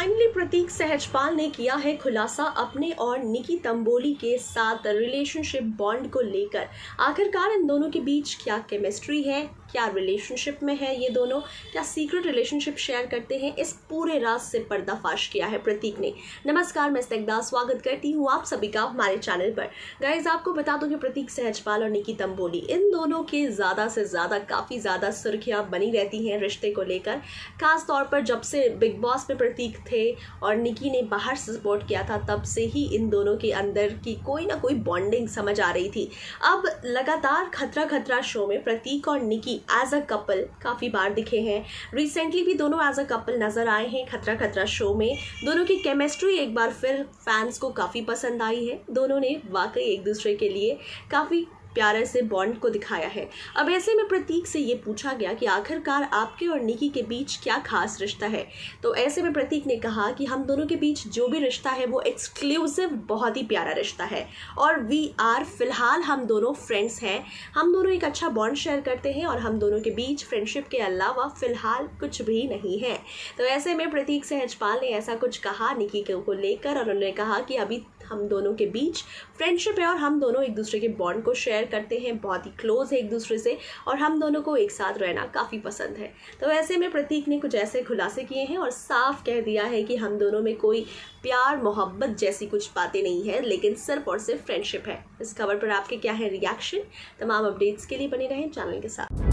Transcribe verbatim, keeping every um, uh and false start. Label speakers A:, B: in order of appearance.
A: Finally प्रतीक सहजपाल ने किया है खुलासा अपने और निकी तंबोली के साथ रिलेशनशिप बॉन्ड को लेकर। आखिरकार इन दोनों के बीच क्या केमिस्ट्री है, क्या रिलेशनशिप में है ये दोनों, क्या सीक्रेट रिलेशनशिप शेयर करते हैं, इस पूरे राज से पर्दाफाश किया है प्रतीक ने। नमस्कार, मैं इस्तकदा स्वागत करती हूँ आप सभी का हमारे चैनल पर। गाइज आपको बता दूं कि प्रतीक सहजपाल और निकी तंबोली इन दोनों के ज़्यादा से ज़्यादा काफ़ी ज़्यादा सुर्खियाँ बनी रहती हैं रिश्ते को लेकर। खास तौर पर जब से बिग बॉस में प्रतीक थे और निकी ने बाहर से सपोर्ट किया था, तब से ही इन दोनों के अंदर की कोई ना कोई बॉन्डिंग समझ आ रही थी। अब लगातार खतरा खतरा शो में प्रतीक और निकी एज अ कपल काफ़ी बार दिखे हैं। रिसेंटली भी दोनों एज अ कपल नज़र आए हैं खतरा खतरा शो में। दोनों की केमिस्ट्री एक बार फिर फैंस को काफ़ी पसंद आई है। दोनों ने वाकई एक दूसरे के लिए काफ़ी प्यारे से बॉन्ड को दिखाया है। अब ऐसे में प्रतीक से ये पूछा गया कि आखिरकार आपके और निकी के बीच क्या खास रिश्ता है, तो ऐसे में प्रतीक ने कहा कि हम दोनों के बीच जो भी रिश्ता है वो एक्सक्लूसिव बहुत ही प्यारा रिश्ता है और वी आर फिलहाल हम दोनों फ्रेंड्स हैं। हम दोनों एक अच्छा बॉन्ड शेयर करते हैं और हम दोनों के बीच फ्रेंडशिप के अलावा फिलहाल कुछ भी नहीं है। तो ऐसे में प्रतीक सहजपाल ने ऐसा कुछ कहा निकी को लेकर और उन्होंने कहा कि अभी हम दोनों के बीच फ्रेंडशिप है और हम दोनों एक दूसरे के बॉन्ड को शेयर करते हैं, बहुत ही क्लोज है एक दूसरे से और हम दोनों को एक साथ रहना काफ़ी पसंद है। तो ऐसे में प्रतीक ने कुछ ऐसे खुलासे किए हैं और साफ कह दिया है कि हम दोनों में कोई प्यार मोहब्बत जैसी कुछ बातें नहीं है, लेकिन सिर्फ और सिर्फ फ्रेंडशिप है। इस खबर पर आपके क्या है रिएक्शन? तमाम अपडेट्स के लिए बने रहें चैनल के साथ।